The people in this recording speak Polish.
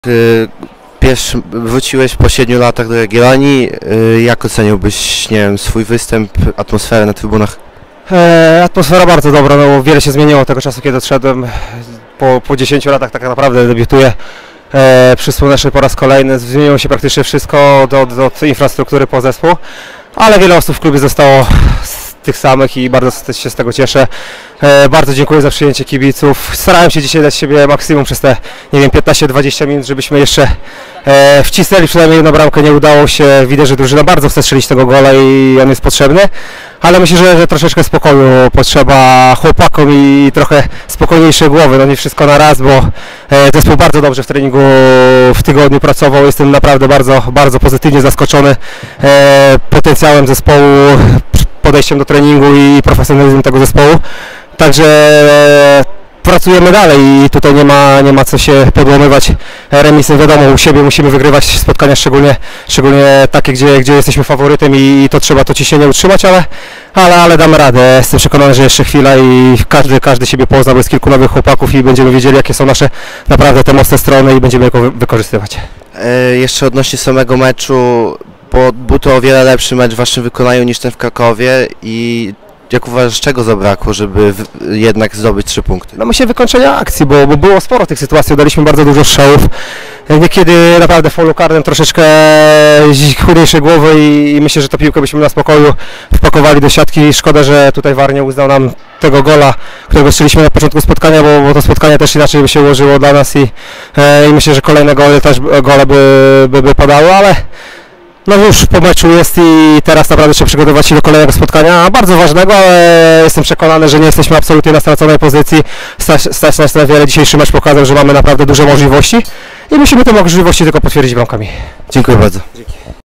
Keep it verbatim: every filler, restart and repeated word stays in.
Pierwszy, wróciłeś po siedmiu latach do Jagiellonii. Jak oceniłbyś, nie wiem, swój występ, atmosferę na trybunach? E, atmosfera bardzo dobra, no bo wiele się zmieniło od tego czasu, kiedy odszedłem. Po, po dziesięciu latach tak naprawdę debiutuję e, przy Słonecznej po raz kolejny. Zmieniło się praktycznie wszystko od, od, od infrastruktury po zespół, ale wiele osób w klubie zostało z tych samych i bardzo się z tego cieszę. E, bardzo dziękuję za przyjęcie kibiców. Starałem się dzisiaj dać siebie maksimum przez te, nie wiem, piętnaście dwadzieścia minut, żebyśmy jeszcze e, wcisnęli przynajmniej jedną bramkę. Nie udało się. Widać, że drużyna bardzo chce strzelić tego gola i on jest potrzebny. Ale myślę, że, że troszeczkę spokoju potrzeba chłopakom i trochę spokojniejszej głowy. No nie wszystko na raz, bo e, zespół bardzo dobrze w treningu w tygodniu pracował. Jestem naprawdę bardzo, bardzo pozytywnie zaskoczony e, potencjałem zespołu, podejściem do treningu i profesjonalizmem tego zespołu. Także e, pracujemy dalej i tutaj nie ma, nie ma co się podłamywać remisem. Wiadomo, u siebie musimy wygrywać spotkania, szczególnie, szczególnie takie, gdzie, gdzie jesteśmy faworytem i to trzeba to ciśnienie utrzymać, ale, ale, ale damy radę. Jestem przekonany, że jeszcze chwila i każdy, każdy siebie pozna, bo jest kilku nowych chłopaków i będziemy wiedzieli, jakie są nasze naprawdę te mocne strony i będziemy je wykorzystywać. E, jeszcze odnośnie samego meczu, bo był to o wiele lepszy mecz w waszym wykonaniu niż ten w Krakowie i jak uważasz, czego zabrakło, żeby w, jednak zdobyć trzy punkty? No myślę wykończenia akcji, bo, bo było sporo tych sytuacji, daliśmy bardzo dużo strzałów. Niekiedy naprawdę w polu karnym troszeczkę chudniejsze głowy i, i myślę, że tę piłkę byśmy na spokoju wpakowali do siatki. Szkoda, że tutaj V A R nie uznał nam tego gola, którego strzeliśmy na początku spotkania, bo, bo to spotkanie też inaczej by się ułożyło dla nas i, e, i myślę, że kolejne gole też gole by, by, by padały, ale no już po meczu jest i teraz naprawdę trzeba przygotować się do kolejnego spotkania, bardzo ważnego, ale jestem przekonany, że nie jesteśmy absolutnie na straconej pozycji. Stać, stać nas na wiele. Dzisiejszy mecz pokazał, że mamy naprawdę duże możliwości i musimy te możliwości tylko potwierdzić bramkami. Dziękuję bardzo. Dzięki.